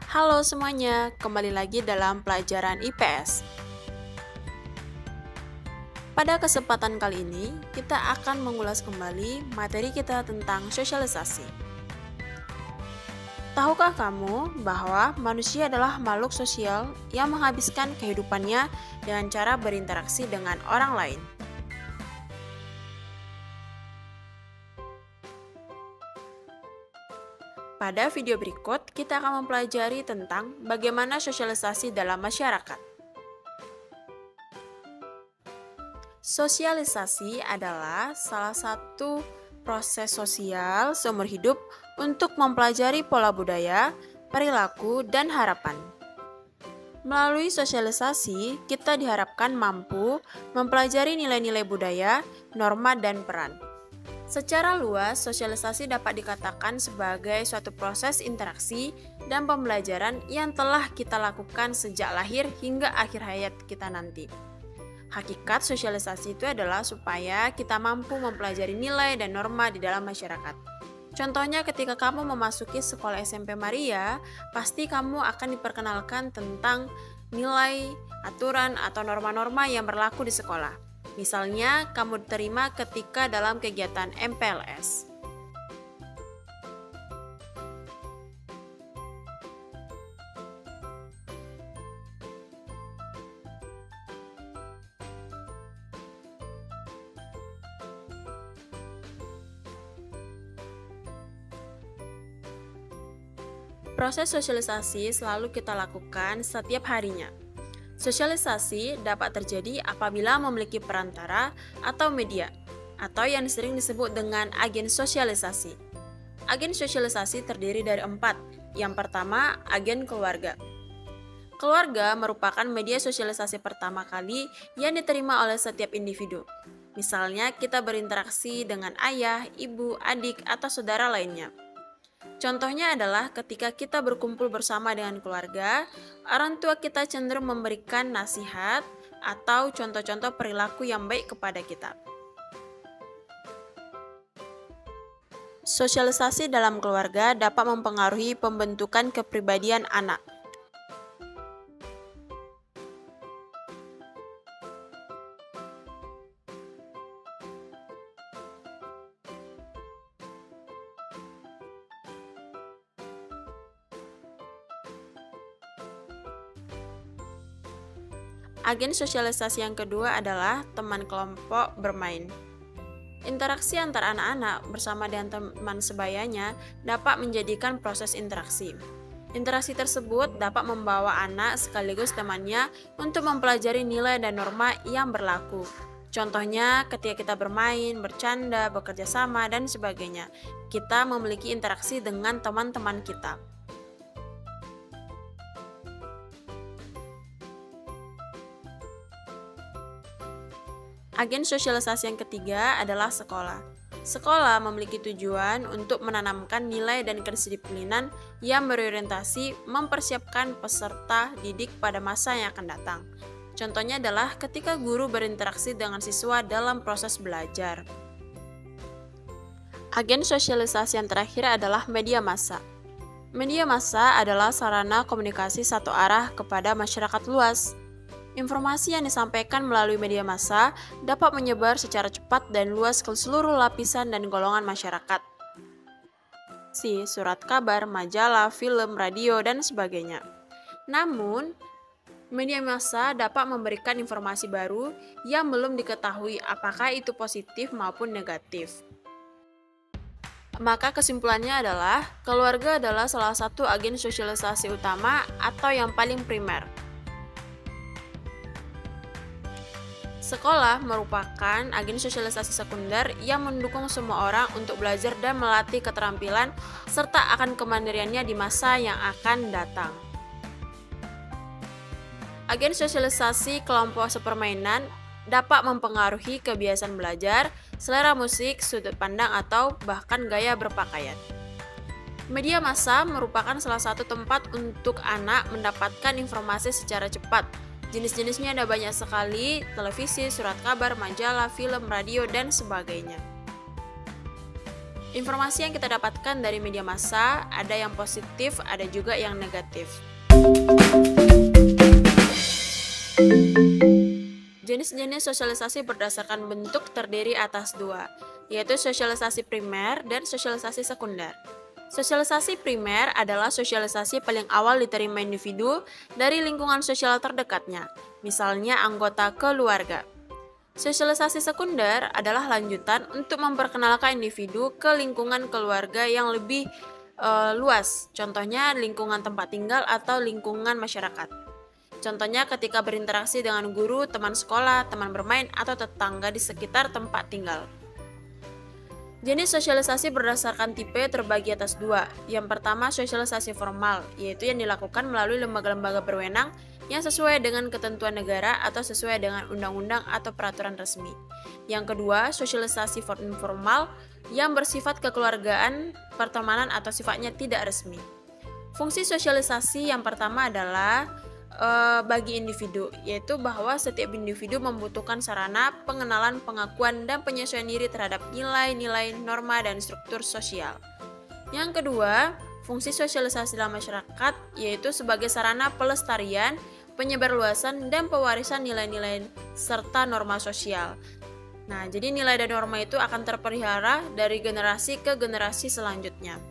Halo semuanya, kembali lagi dalam pelajaran IPS. Pada kesempatan kali ini, kita akan mengulas kembali materi kita tentang sosialisasi. Tahukah kamu bahwa manusia adalah makhluk sosial yang menghabiskan kehidupannya dengan cara berinteraksi dengan orang lain? Pada video berikut, kita akan mempelajari tentang bagaimana sosialisasi dalam masyarakat. Sosialisasi adalah salah satu proses sosial seumur hidup untuk mempelajari pola budaya, perilaku, dan harapan. Melalui sosialisasi, kita diharapkan mampu mempelajari nilai-nilai budaya, norma, dan peran. Secara luas, sosialisasi dapat dikatakan sebagai suatu proses interaksi dan pembelajaran yang telah kita lakukan sejak lahir hingga akhir hayat kita nanti. Hakikat sosialisasi itu adalah supaya kita mampu mempelajari nilai dan norma di dalam masyarakat. Contohnya ketika kamu memasuki sekolah SMP Maria, pasti kamu akan diperkenalkan tentang nilai, aturan, atau norma-norma yang berlaku di sekolah. Misalnya, kamu diterima ketika dalam kegiatan MPLS. Proses sosialisasi selalu kita lakukan setiap harinya. Sosialisasi dapat terjadi apabila memiliki perantara atau media, atau yang sering disebut dengan agen sosialisasi. Agen sosialisasi terdiri dari 4. Yang pertama, agen keluarga. Keluarga merupakan media sosialisasi pertama kali yang diterima oleh setiap individu. Misalnya, kita berinteraksi dengan ayah, ibu, adik, atau saudara lainnya. Contohnya adalah ketika kita berkumpul bersama dengan keluarga, orang tua kita cenderung memberikan nasihat atau contoh-contoh perilaku yang baik kepada kita. Sosialisasi dalam keluarga dapat mempengaruhi pembentukan kepribadian anak. Agen sosialisasi yang kedua adalah teman kelompok bermain. Interaksi antar anak-anak bersama dengan teman sebayanya dapat menjadikan proses interaksi. Interaksi tersebut dapat membawa anak sekaligus temannya untuk mempelajari nilai dan norma yang berlaku. Contohnya ketika kita bermain, bercanda, bekerja sama, dan sebagainya. Kita memiliki interaksi dengan teman-teman kita. Agen sosialisasi yang ketiga adalah sekolah. Sekolah memiliki tujuan untuk menanamkan nilai dan kedisiplinan yang berorientasi mempersiapkan peserta didik pada masa yang akan datang. Contohnya adalah ketika guru berinteraksi dengan siswa dalam proses belajar. Agen sosialisasi yang terakhir adalah media massa. Media massa adalah sarana komunikasi satu arah kepada masyarakat luas. Informasi yang disampaikan melalui media massa dapat menyebar secara cepat dan luas ke seluruh lapisan dan golongan masyarakat. Surat kabar, majalah, film, radio, dan sebagainya. Namun, media massa dapat memberikan informasi baru yang belum diketahui apakah itu positif maupun negatif. Maka kesimpulannya adalah, keluarga adalah salah satu agen sosialisasi utama atau yang paling primer. Sekolah merupakan agen sosialisasi sekunder yang mendukung semua orang untuk belajar dan melatih keterampilan serta akan kemandiriannya di masa yang akan datang. Agen sosialisasi kelompok sepermainan dapat mempengaruhi kebiasaan belajar, selera musik, sudut pandang, atau bahkan gaya berpakaian. Media massa merupakan salah satu tempat untuk anak mendapatkan informasi secara cepat. Jenis-jenisnya ada banyak sekali, televisi, surat kabar, majalah, film, radio, dan sebagainya. Informasi yang kita dapatkan dari media massa ada yang positif, ada juga yang negatif. Jenis-jenis sosialisasi berdasarkan bentuk terdiri atas dua, yaitu sosialisasi primer dan sosialisasi sekunder. Sosialisasi primer adalah sosialisasi paling awal diterima individu dari lingkungan sosial terdekatnya, misalnya anggota keluarga. Sosialisasi sekunder adalah lanjutan untuk memperkenalkan individu ke lingkungan keluarga yang lebih luas, contohnya lingkungan tempat tinggal atau lingkungan masyarakat. Contohnya ketika berinteraksi dengan guru, teman sekolah, teman bermain, atau tetangga di sekitar tempat tinggal. Jenis sosialisasi berdasarkan tipe terbagi atas dua. Yang pertama, sosialisasi formal, yaitu yang dilakukan melalui lembaga-lembaga berwenang yang sesuai dengan ketentuan negara atau sesuai dengan undang-undang atau peraturan resmi. Yang kedua, sosialisasi informal yang bersifat kekeluargaan, pertemanan, atau sifatnya tidak resmi. Fungsi sosialisasi yang pertama adalah bagi individu, yaitu bahwa setiap individu membutuhkan sarana pengenalan, pengakuan, dan penyesuaian diri terhadap nilai-nilai, norma, dan struktur sosial. Yang kedua, fungsi sosialisasi dalam masyarakat yaitu sebagai sarana pelestarian, penyebarluasan, dan pewarisan nilai-nilai serta norma sosial. Nah, jadi nilai dan norma itu akan terpelihara dari generasi ke generasi selanjutnya.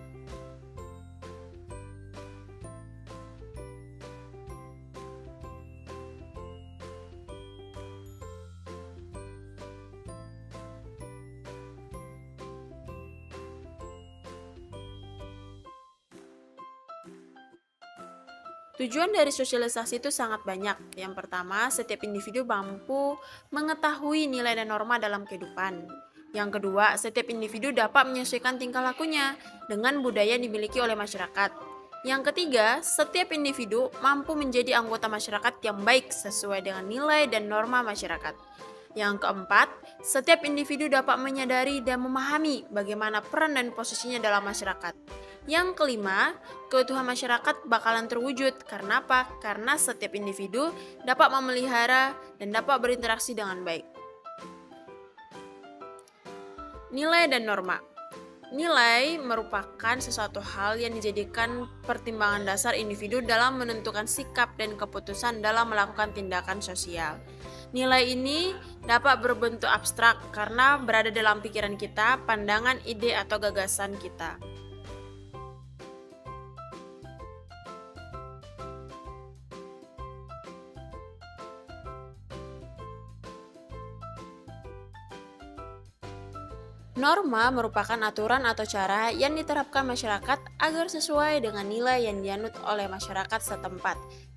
Tujuan dari sosialisasi itu sangat banyak. Yang pertama, setiap individu mampu mengetahui nilai dan norma dalam kehidupan. Yang kedua, setiap individu dapat menyesuaikan tingkah lakunya dengan budaya yang dimiliki oleh masyarakat. Yang ketiga, setiap individu mampu menjadi anggota masyarakat yang baik sesuai dengan nilai dan norma masyarakat. Yang keempat, setiap individu dapat menyadari dan memahami bagaimana peran dan posisinya dalam masyarakat. Yang kelima, keutuhan masyarakat bakalan terwujud. Karena apa? Karena setiap individu dapat memelihara dan dapat berinteraksi dengan baik. Nilai dan norma. Nilai merupakan sesuatu hal yang dijadikan pertimbangan dasar individu dalam menentukan sikap dan keputusan dalam melakukan tindakan sosial. Nilai ini dapat berbentuk abstrak karena berada dalam pikiran kita, pandangan, ide, atau gagasan kita. Norma merupakan aturan atau cara yang diterapkan masyarakat agar sesuai dengan nilai yang dianut oleh masyarakat setempat.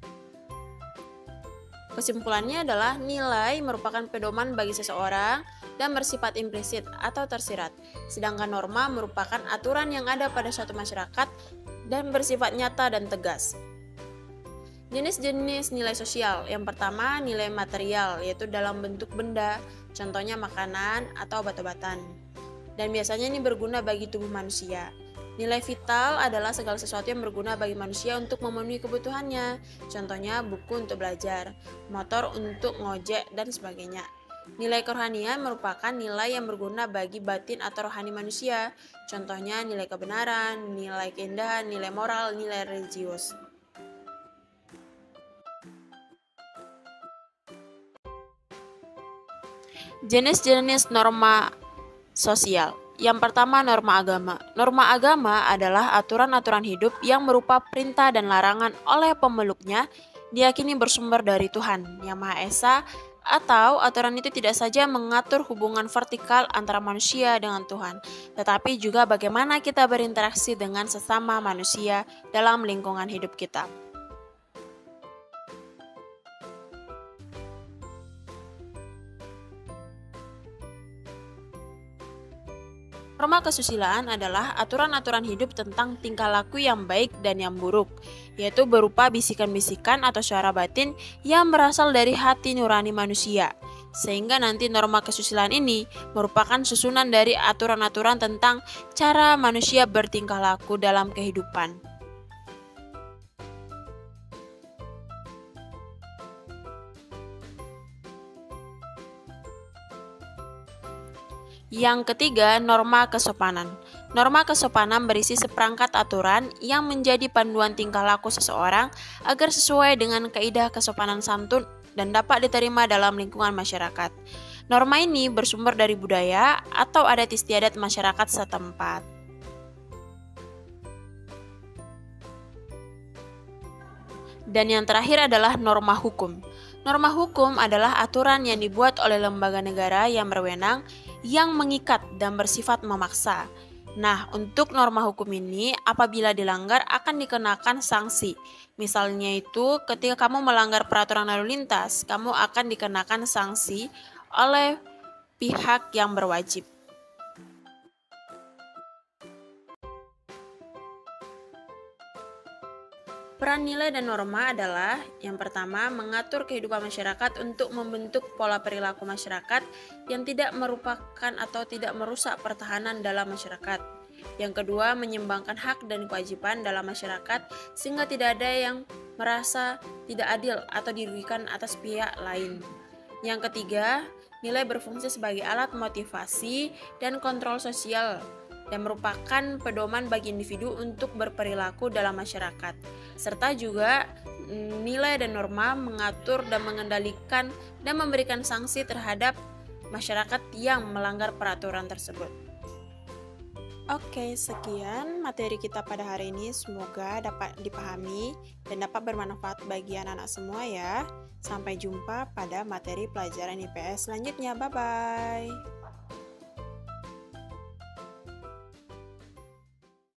Kesimpulannya adalah nilai merupakan pedoman bagi seseorang dan bersifat implisit atau tersirat, sedangkan norma merupakan aturan yang ada pada suatu masyarakat dan bersifat nyata dan tegas. Jenis-jenis nilai sosial. Yang pertama, nilai material, yaitu dalam bentuk benda, contohnya makanan atau obat-obatan. Dan biasanya ini berguna bagi tubuh manusia. Nilai vital adalah segala sesuatu yang berguna bagi manusia untuk memenuhi kebutuhannya. Contohnya buku untuk belajar, motor untuk ngojek, dan sebagainya. Nilai kerohanian merupakan nilai yang berguna bagi batin atau rohani manusia. Contohnya nilai kebenaran, nilai keindahan, nilai moral, nilai religius. Jenis-jenis norma sosial. Yang pertama, norma agama. Norma agama adalah aturan-aturan hidup yang berupa perintah dan larangan oleh pemeluknya, diyakini bersumber dari Tuhan Yang Maha Esa, atau aturan itu tidak saja mengatur hubungan vertikal antara manusia dengan Tuhan, tetapi juga bagaimana kita berinteraksi dengan sesama manusia dalam lingkungan hidup kita. Norma kesusilaan adalah aturan-aturan hidup tentang tingkah laku yang baik dan yang buruk, yaitu berupa bisikan-bisikan atau suara batin yang berasal dari hati nurani manusia. Sehingga nanti norma kesusilaan ini merupakan susunan dari aturan-aturan tentang cara manusia bertingkah laku dalam kehidupan. Yang ketiga, norma kesopanan. Norma kesopanan berisi seperangkat aturan yang menjadi panduan tingkah laku seseorang agar sesuai dengan kaidah kesopanan santun dan dapat diterima dalam lingkungan masyarakat. Norma ini bersumber dari budaya atau adat istiadat masyarakat setempat. Dan yang terakhir adalah norma hukum. Norma hukum adalah aturan yang dibuat oleh lembaga negara yang berwenang yang mengikat dan bersifat memaksa. Nah, untuk norma hukum ini apabila dilanggar akan dikenakan sanksi. Misalnya itu ketika kamu melanggar peraturan lalu lintas, kamu akan dikenakan sanksi oleh pihak yang berwajib. Peran nilai dan norma adalah yang pertama, mengatur kehidupan masyarakat untuk membentuk pola perilaku masyarakat yang tidak merupakan atau tidak merusak pertahanan dalam masyarakat. Yang kedua, menyeimbangkan hak dan kewajiban dalam masyarakat sehingga tidak ada yang merasa tidak adil atau dirugikan atas pihak lain. Yang ketiga, nilai berfungsi sebagai alat motivasi dan kontrol sosial dan merupakan pedoman bagi individu untuk berperilaku dalam masyarakat. Serta juga nilai dan norma mengatur dan mengendalikan dan memberikan sanksi terhadap masyarakat yang melanggar peraturan tersebut. Oke, sekian materi kita pada hari ini. Semoga dapat dipahami dan dapat bermanfaat bagi anak-anak semua ya. Sampai jumpa pada materi pelajaran IPS selanjutnya. Bye-bye.